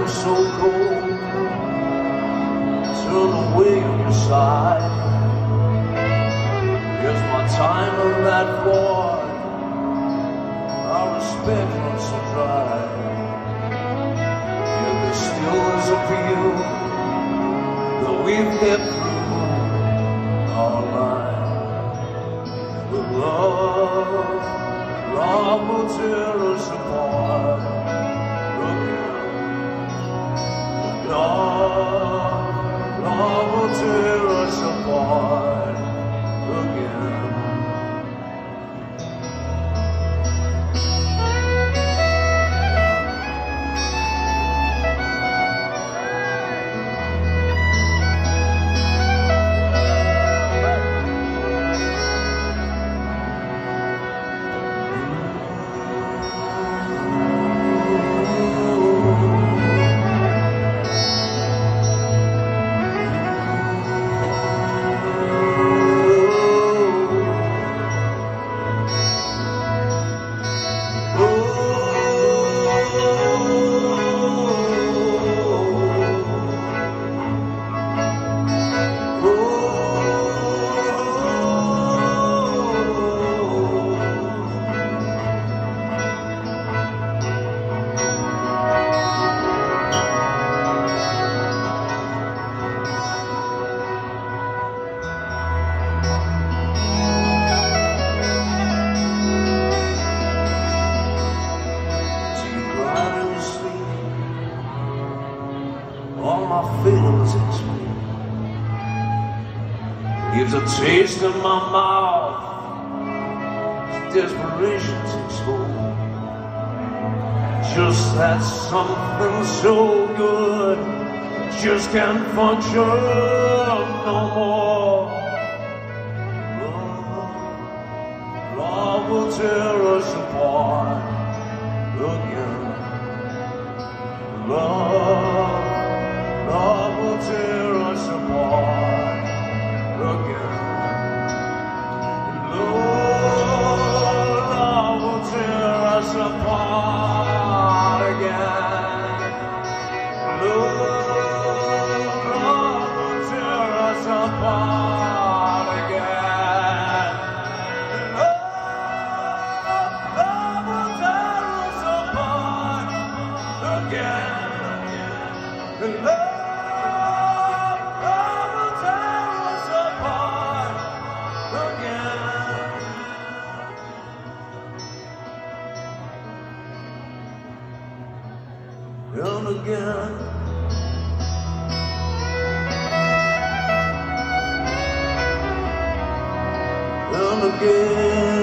feels so cold. Turn away on your side. Here's my time on that board. Our respect runs so dry. Yet there still is a view that we've kept through our life. But love will tear us apart. Love will tear us apart again. All my feelings explain. Gives a taste in my mouth. Desperation takes hold. Just that something so good just can't function no more. Love will tear us apart again. Love will tear us apart again. Love will tear us apart again. Love will tear us apart again. Love will tear us apart again. Love will tear us apart again. And again. And again.